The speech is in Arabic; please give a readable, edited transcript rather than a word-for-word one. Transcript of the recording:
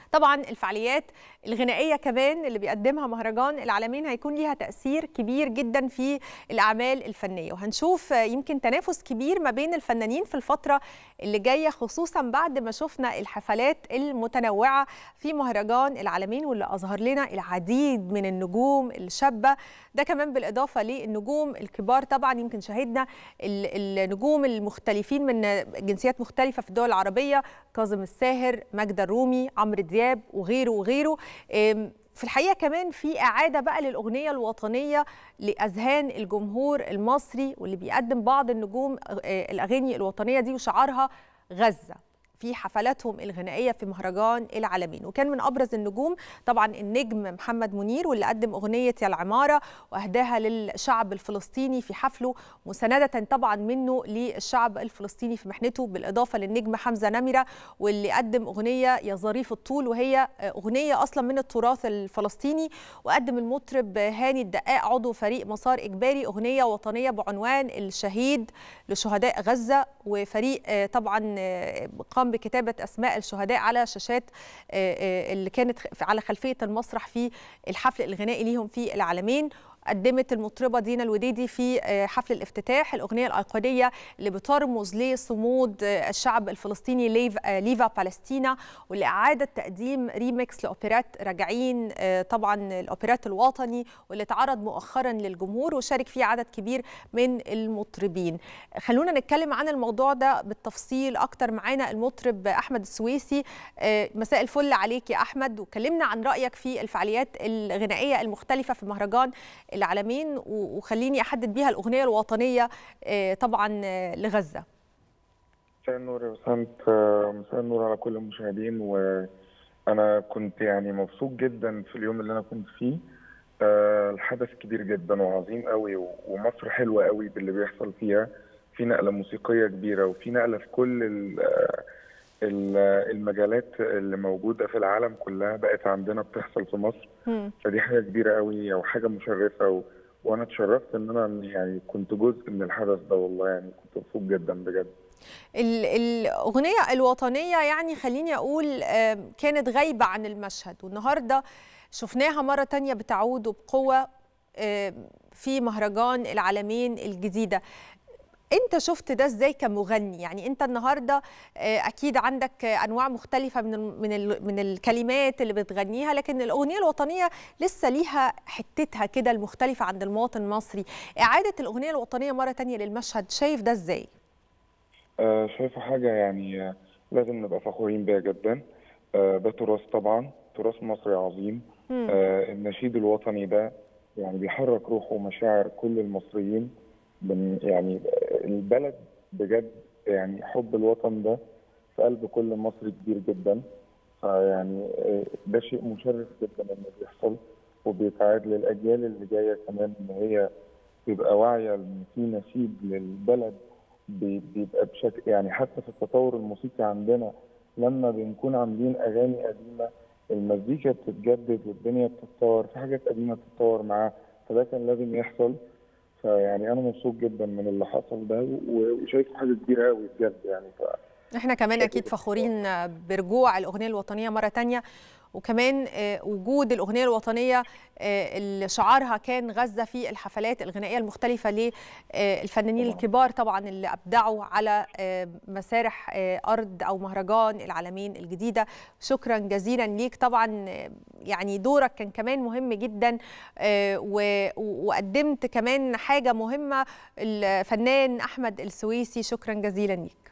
طبعا الفعاليات الغنائية كمان اللي بيقدمها مهرجان العالمين هيكون ليها تأثير كبير جدا في الأعمال الفنية، وهنشوف يمكن تنافس كبير ما بين الفنانين في الفترة اللي جاية، خصوصا بعد ما شفنا الحفلات المتنوعة في مهرجان العالمين واللي أظهر لنا العديد من النجوم الشابة. ده كمان بالإضافة للنجوم الكبار. طبعا يمكن شاهدنا النجوم المختلفين من جنسيات مختلفة في الدول العربية، كاظم الساهر، ماجدة الرومي، عمرو دياب وغيره وغيره. في الحقيقة كمان في إعادة بقى للأغنية الوطنية لأذهان الجمهور المصري، واللي بيقدم بعض النجوم الأغاني الوطنية دي وشعارها غزة في حفلاتهم الغنائية في مهرجان العالمين. وكان من أبرز النجوم طبعا النجم محمد منير، واللي قدم أغنية يا العمارة وأهداها للشعب الفلسطيني في حفله، مساندة طبعا منه للشعب الفلسطيني في محنته. بالإضافة للنجم حمزة نمرة، واللي قدم أغنية يا ظريف الطول، وهي أغنية أصلا من التراث الفلسطيني. وقدم المطرب هاني الدقاق عضو فريق مسار إجباري أغنية وطنية بعنوان الشهيد لشهداء غزة، وفريق طبعا قام بكتابة أسماء الشهداء على شاشات اللي كانت على خلفية المسرح في الحفل الغنائي ليهم في العالمين. قدمت المطربة دينا الوديدي في حفل الافتتاح الأغنية الأيقونية اللي بترمز لصمود الشعب الفلسطيني ليفا بالستينا، واللي أعادت تقديم ريميكس لأوبرات راجعين، طبعا الأوبرات الوطني، واللي اتعرض مؤخرا للجمهور وشارك فيه عدد كبير من المطربين. خلونا نتكلم عن الموضوع ده بالتفصيل أكتر. معانا المطرب أحمد السويسي. مساء الفل عليك يا أحمد، وكلمنا عن رأيك في الفعاليات الغنائية المختلفة في مهرجان العالمين، وخليني أحدد بيها الأغنية الوطنية طبعا لغزة. مساء النور يا بسنت، مساء النور على كل المشاهدين. وأنا كنت يعني مبسوط جدا في اليوم اللي أنا كنت فيه. الحدث كبير جدا وعظيم قوي، ومصر حلوة قوي باللي بيحصل فيها. في نقلة موسيقية كبيرة، وفي نقلة في كل المجالات اللي موجودة في العالم كلها بقت عندنا بتحصل في مصر. فدي حاجة كبيرة قوي وحاجة مشرفة، وأنا اتشرفت إن أنا يعني كنت جزء من الحدث ده. والله يعني كنت مبسوط جدا بجد. الأغنية الوطنية يعني خليني أقول كانت غايبة عن المشهد، والنهاردة شفناها مرة تانية بتعود وبقوة في مهرجان العالمين الجديدة. انت شفت ده ازاي كمغني؟ يعني انت النهارده اكيد عندك انواع مختلفه من الكلمات اللي بتغنيها، لكن الاغنيه الوطنيه لسه ليها حتتها كده المختلفه عند المواطن المصري. اعاده الاغنيه الوطنيه مره تانية للمشهد، شايف ده ازاي؟ شايفه حاجه يعني لازم نبقى فخورين بيها جدا. ده تراث، طبعا تراث مصري عظيم. النشيد الوطني ده يعني بيحرك روح ومشاعر كل المصريين. يعني البلد بجد، يعني حب الوطن ده في قلب كل مصري كبير جدا. فيعني ده شيء مشرف جدا انه بيحصل، وبيتعاد للاجيال اللي جايه كمان ان هي تبقى واعيه ان في نشيد للبلد. بيبقى بشكل يعني حتى في التطور الموسيقي عندنا، لما بنكون عاملين اغاني قديمه المزيكا بتتجدد والدنيا بتتطور، في حاجات قديمه بتتطور معاها. فده كان لازم يحصل. فيعني انا مبسوط جدا من اللي حصل ده، وشايف حاجه كبيره قوي بجد يعني. احنا كمان اكيد فخورين برجوع الاغنيه الوطنيه مره تانية، وكمان وجود الاغنيه الوطنيه اللي شعارها كان غزه في الحفلات الغنائيه المختلفه للفنانين الكبار طبعا اللي ابدعوا على مسارح ارض او مهرجان العالمين الجديده. شكرا جزيلا ليك. طبعا يعني دورك كان كمان مهم جدا، وقدمت كمان حاجه مهمه. الفنان احمد السويسي، شكرا جزيلا ليك.